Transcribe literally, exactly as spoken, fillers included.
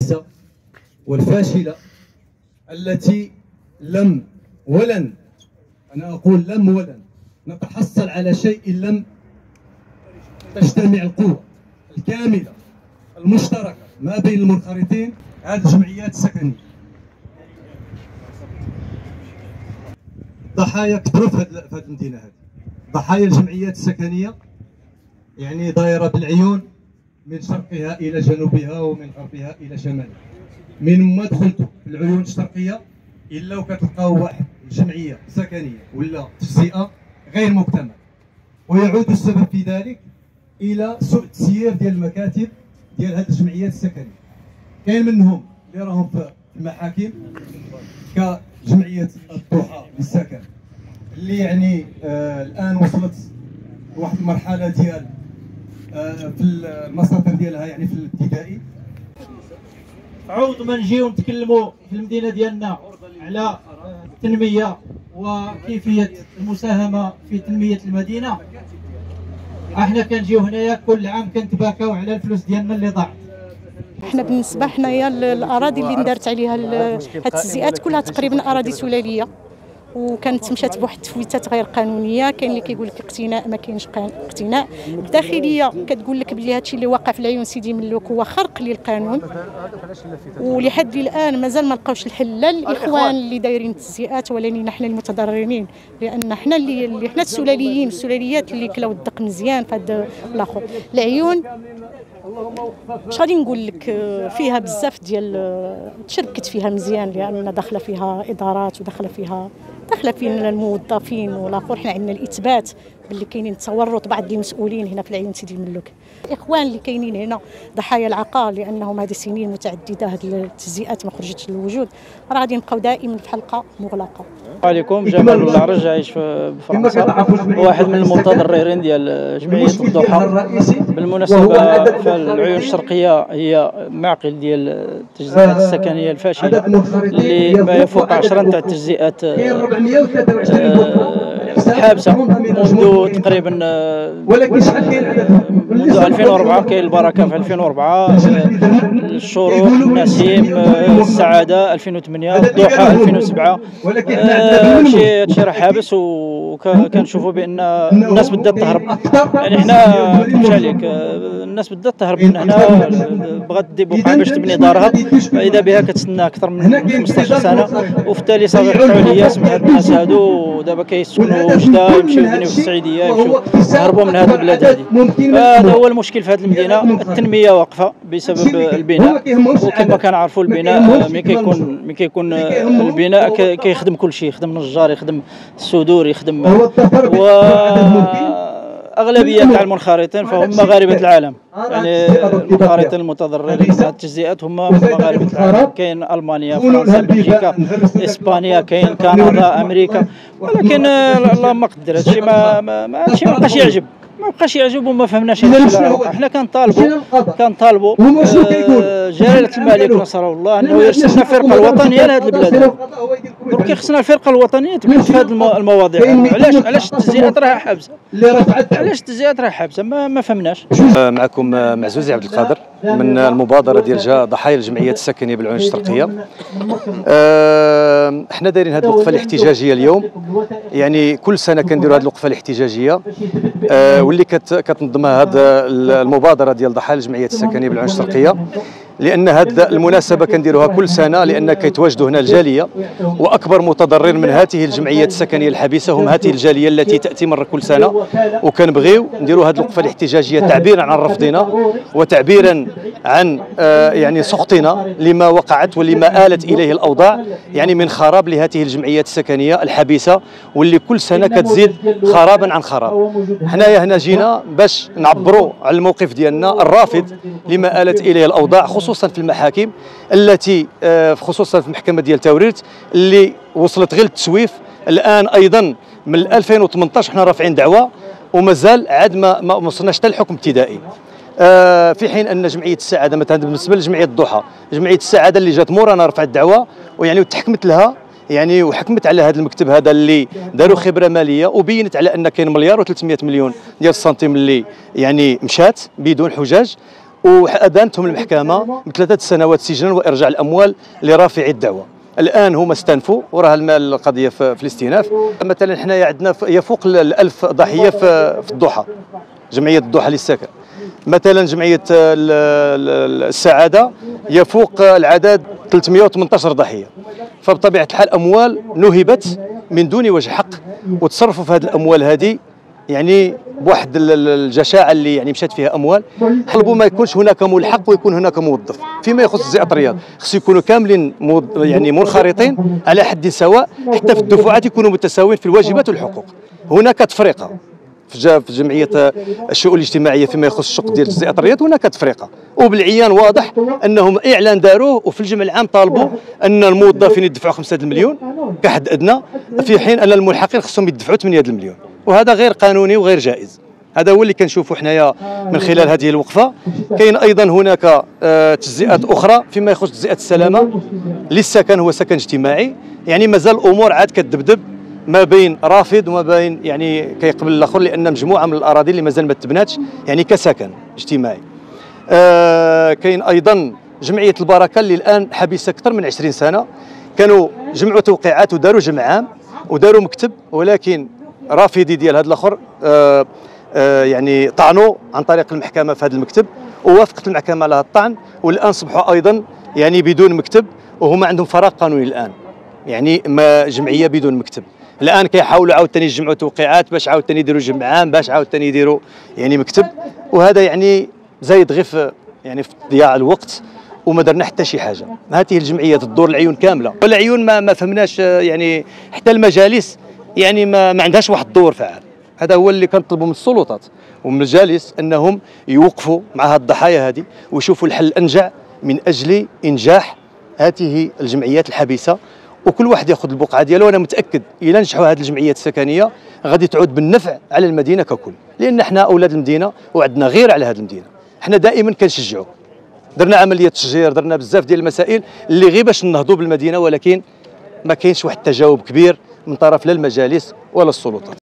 الفاشلة والفاشلة التي لم ولن، أنا أقول لم ولن نتحصل على شيء إن لم تجتمع القوة الكاملة المشتركة ما بين المنخرطين هذه الجمعيات السكنية. ضحايا كثروا في هذه المدينة هذه، ضحايا الجمعيات السكنية يعني دائرة بالعيون من شرقها إلى جنوبها ومن غربها إلى شمالها. من ما دخلتوا في العيون الشرقية إلا وكتلقاو واحد جمعية سكنية ولا تجزئة غير مكتملة، ويعود السبب في ذلك إلى سوء التسيير ديال المكاتب ديال هذه الجمعيات السكنية. كاين منهم اللي راهم في المحاكم كجمعية الضحى للسكن اللي يعني آه الآن وصلت لواحد المرحلة ديال آه في المساطر ديالها يعني في الابتدائي. عوض ما نجيو نتكلموا في المدينه ديالنا على التنميه وكيفيه المساهمه في تنميه المدينه، احنا كنجيو هنايا كل عام كنتباكاو على الفلوس ديالنا اللي ضاعت. احنا بالنسبه حنايا الاراضي اللي ندارت عليها هاد التجزئات كلها تقريبا اراضي سلاليه، وكانت مشات بواحد التفويتات غير قانونيه. كاين اللي كيقول لك اقتناء، ما كاينش اقتناء. الداخليه كتقول لك بلي هادشي اللي واقع في العيون سيدي ملوك هو خرق للقانون، ولحد الان مازال ما لقاوش الحل لا الاخوان اللي دايرين التجزئات ولا لينا حنا المتضررين، لان حنا اللي, اللي حنا السلاليين السلاليات اللي كلاو الدق مزيان في هذا الاخر. العيون اش غادي نقول لك فيها بزاف ديال تشركت فيها مزيان، لان داخله فيها ادارات وداخله فيها داخله فينا الموظفين والاخر. حنا عندنا الاثبات باللي كاينين تورط بعض المسؤولين هنا في العيون سيدي الملوك. الاخوان اللي كاينين هنا ضحايا العقار لانهم هذه سنين متعدده هذه التجزئات ما خرجتش للوجود، راه غادي نبقاو دائما في حلقه مغلقه. عليكم جمال العرج عايش في فرنسا، واحد من المتضررين ديال جمعيه الضحى. بالمناسبه فالعيون الشرقيه هي معقل ديال التجزئات السكنيه الفاشله اللي ما يفوق عشرة تاع التجزئات حابسه منذ تقريبا منذ ألفين وأربعة. كاين البركه في ألفين وأربعة، الشروق، النسيم، السعاده ألفين وثمانية، الضحى ألفين وسبعة. هادشي هادشي راه حابس، وكنشوفوا بان الناس بدات تهرب. يعني حنا نمشي عليك، الناس بدات تهرب من هنا، بغات دي بقعه باش تبني دارها، فاذا بها كتسنى اكثر من خمسطاش سنه، وفي التالي صافي قطعوا الياس من هاد الناس هادو، ودابا كيسكنوا وجده، يمشيو يبنيو في السعيديه، يمشيو يهربوا من هاد البلاد هادي. هذا هو المشكل في هذه المدينه. التنميه واقفه بسبب البناء، وكما كنعرفوا البناء ملي كيكون ملي كيكون البناء كيخدم كل شيء، يخدم نجار، يخدم السدور، يخدم، واغلبيه تاع المنخرطين فهم مغاربه العالم. يعني المنخرطين المتضررين من التجزئات هم مغاربه العالم. كاين المانيا، فرنسا، بلجيكا، اسبانيا، كاين كندا، امريكا. ولكن اللهم قدر هادشي ما ما هادشي ما بقاش يعجب ما بقاش يعجب وما فهمناش هادشي اللي وقع. حنا كنطالبوا كنطالبوا آه جلاله الملك نصره الله انه يرسل لنا الفرقه الوطنيه لهذه البلاد. دونك خصنا الفرقه الوطنيه تبحث في هذه المواضيع. علاش علاش التجزئات راها حابسه؟ علاش التجزئات راها حابسه؟ ما, ما فهمناش. معكم معزوزي عبد القادر من المبادره ديال ضحايا الجمعيات السكنيه بالعيون الشرقيه. أه حنا دايرين هذه الوقفه الاحتجاجيه اليوم، يعني كل سنه كنديروا هذه الوقفه الاحتجاجيه أه واللي كتنظمها هذه المبادره ديال ضحايا الجمعيات السكنيه بالعيون الشرقيه، لان هذه المناسبه كنديروها كل سنه لان كيتواجدوا هنا الجاليه، واكبر متضرر من هذه الجمعيات السكنيه الحبيسه هم هذه الجاليه التي تاتي مره كل سنه. وكنبغيو نديروا هذه الوقفه الاحتجاجيه تعبيرا عن رفضنا وتعبيرا عن آه يعني سخطنا لما وقعت ولما آلت اليه الاوضاع، يعني من خراب لهذه الجمعيات السكنيه الحبيسه واللي كل سنه كتزيد خرابا عن خراب. حنايا هنا جينا باش نعبروا على الموقف ديالنا الرافض لما آلت اليه الاوضاع، خصوصا في المحاكم التي خصوصا في المحكمه ديال تاوريرت اللي وصلت غير التسويف. الان ايضا من ألفين وثمنطاش حنا رافعين دعوه ومازال عاد ما ما وصلناش حتى الحكم ابتدائي. آه في حين ان جمعيه السعاده مثلا بالنسبه لجمعيه الضحى، جمعيه السعاده اللي جات مورانا رفعت دعوه ويعني وتحكمت لها، يعني وحكمت على هذا المكتب هذا اللي داروا خبره ماليه وبينت على ان كاين مليار و300 مليون ديال السنتيم اللي يعني مشات بدون حجاج. وادانتهم المحكمه بثلاثه سنوات سجنا وارجاع الاموال لرافعي الدعوه. الان هما استنفوا وراه القضيه في الاستئناف. مثلا حنايا عندنا يفوق الألف ضحيه في الضحى، جمعيه الضحى للسكن. مثلا جمعيه السعاده يفوق العدد ثلاثمئة وثمانية عشر ضحيه. فبطبيعه الحال اموال نهبت من دون وجه حق، وتصرفوا في هذه الاموال هذه يعني بواحد الجشاعه اللي يعني مشات فيها اموال. طلبوا ما يكونش هناك ملحق ويكون هناك موظف. فيما يخص الزئات الرياض خصو يكونوا كاملين يعني منخرطين على حد سواء، حتى في الدفعات يكونوا متساويين في الواجبات والحقوق. هناك تفرقه في جمعيه الشؤون الاجتماعيه فيما يخص الشق ديال الزئات الرياض، هناك تفرقه وبالعيان واضح انهم اعلان داروه، وفي الجمع العام طالبوا ان الموظفين يدفعوا خمسة المليون كحد ادنى، في حين ان الملحقين خصهم يدفعوا ثمانية المليون، وهذا غير قانوني وغير جائز. هذا هو اللي كنشوفوا حنايا من خلال هذه الوقفه. كاين ايضا هناك تجزئات اخرى فيما يخص تجزئه السلامه للسكن، هو سكن اجتماعي، يعني مازال الامور عاد كتدبدب ما بين رافض وما بين يعني كيقبل الاخر، لان مجموعه من الاراضي اللي مازال ما تبناتش يعني كسكن اجتماعي. آه كاين ايضا جمعيه البركه اللي الان حبيسه اكثر من عشرين سنه، كانوا جمعوا توقيعات وداروا جمع عام وداروا مكتب، ولكن رافضي ديال هذا الاخر آه آه يعني طعنوا عن طريق المحكمه في هذا المكتب، ووافقت المحكمه على هذا الطعن، والان صبحوا ايضا يعني بدون مكتب، وهما عندهم فراغ قانوني الان، يعني ما جمعيه بدون مكتب. الان كيحاولوا عاوتاني يجمعوا توقيعات باش عاوتاني يديروا جمع عام، باش عاوتاني يديروا يعني مكتب، وهذا يعني زايد غير في يعني في ضياع الوقت، وما درنا حتى شي حاجه. هذه الجمعيه تدور العيون كامله، والعيون ما ما فهمناش يعني حتى المجالس يعني ما, ما عندهاش واحد الدور فعال. هذا هو اللي كنطلبوا من السلطات ومن المجالس، انهم يوقفوا مع هذه الضحايا هذه ويشوفوا الحل الانجع من اجل انجاح هذه الجمعيات الحبيسه، وكل واحد ياخذ البقعه ديالو. وانا متاكد الى نجحوا هذه الجمعيات السكنيه غادي تعود بالنفع على المدينه ككل، لان احنا اولاد المدينه وعندنا غير على هذه المدينه. احنا دائما كنشجعوا، درنا عمليه تشجير، درنا بزاف ديال المسائل اللي غير باش نهضوا بالمدينه، ولكن ما كاينش واحد التجاوب كبير من طرف لا المجالس ولا السلطات.